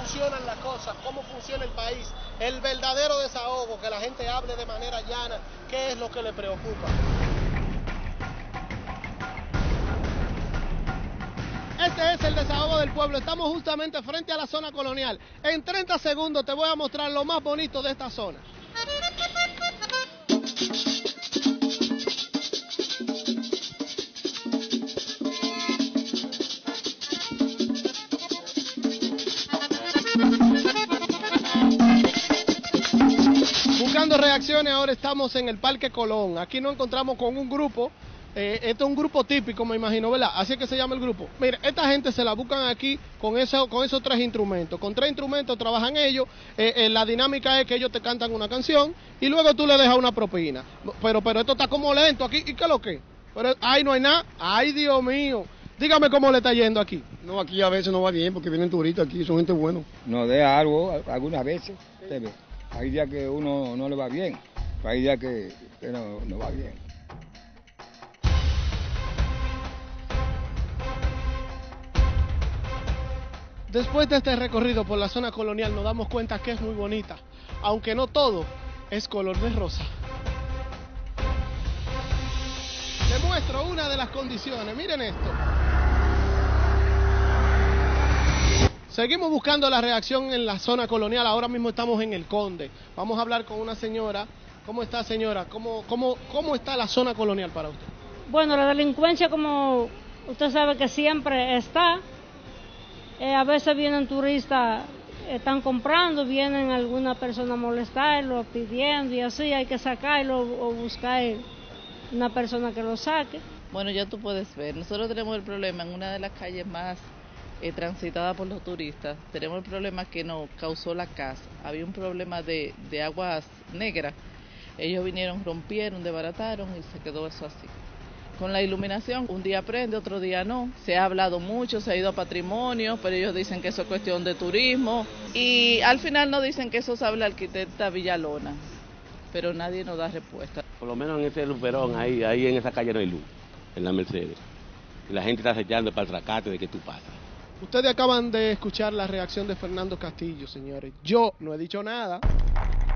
funcionan las cosas, cómo funciona el país, el verdadero desahogo, que la gente hable de manera llana, qué es lo que le preocupa. Este es el desahogo del pueblo. Estamos justamente frente a la zona colonial. En 30 segundos te voy a mostrar lo más bonito de esta zona. Buscando reacciones, ahora estamos en el Parque Colón. Aquí nos encontramos con un grupo. Este es un grupo típico, me imagino, ¿verdad? Así es que se llama el grupo. Mira, esta gente se la buscan aquí con esos 3 instrumentos. Con 3 instrumentos trabajan ellos. La dinámica es que ellos te cantan una canción y luego tú le dejas una propina. Pero esto está como lento aquí. ¿Y qué es lo que? Pero ahí no hay nada. ¡Ay, Dios mío! Dígame cómo le está yendo aquí. No, aquí a veces no va bien porque vienen turistas aquí, son gente buena. Nos deja algo algunas veces. Hay días que uno no le va bien, hay días que no va bien. Después de este recorrido por la zona colonial nos damos cuenta que es muy bonita, aunque no todo es color de rosa. Les muestro una de las condiciones, miren esto. Seguimos buscando la reacción en la zona colonial, ahora mismo estamos en El Conde. Vamos a hablar con una señora. ¿Cómo está, señora? ¿Cómo está la zona colonial para usted? Bueno, la delincuencia, como usted sabe que siempre está. A veces vienen turistas, están comprando, vienen alguna persona a molestarlo, pidiendo y así, hay que sacarlo o buscar una persona que lo saque. Bueno, ya tú puedes ver, nosotros tenemos el problema en una de las calles más transitada por los turistas, tenemos el problema que nos causó la casa, había un problema de aguas negras, ellos vinieron, rompieron, desbarataron y se quedó eso así. Con la iluminación, un día prende, otro día no. Se ha hablado mucho, se ha ido a patrimonio, pero ellos dicen que eso es cuestión de turismo. Y al final nos dicen que eso sabe la arquitecta Villalona, pero nadie nos da respuesta. Por lo menos en ese luperón, ahí en esa calle no hay luz, en la Mercedes. Y la gente está acechando para el tracate de que tú pasas. Ustedes acaban de escuchar la reacción de Fernando Castillo, señores. Yo no he dicho nada.